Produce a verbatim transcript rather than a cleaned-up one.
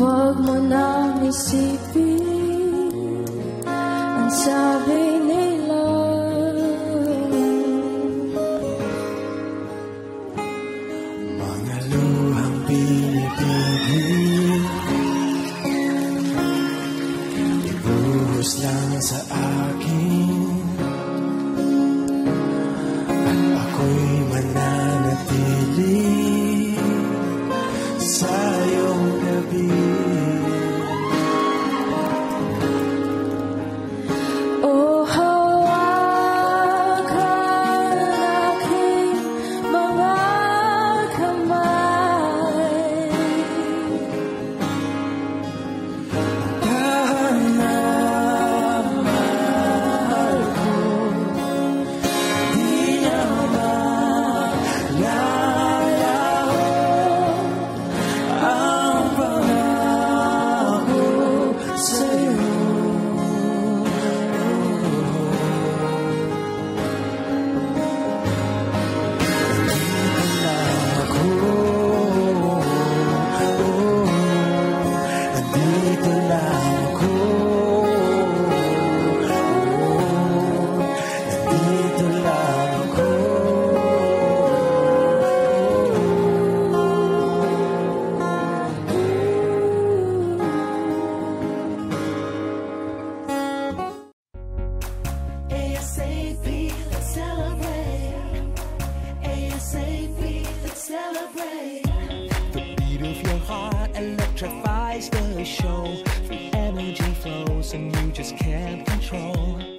Huwag mo nang isipin ang sabi nila. Mga luhang pinipigil, ibuhos lang sa akin, at ako'y mananatili sa iyong tabi. O hawakan aking mga kamay, Dahan-dahan mahal ko, di niya malalaho ang pangako sa'yo. Nandito lang ako, nandito lang ako. ASAP, let's celebrate. ASAP, let's celebrate. The beat of your heart electrifies the show. The energy flows and you just can't control.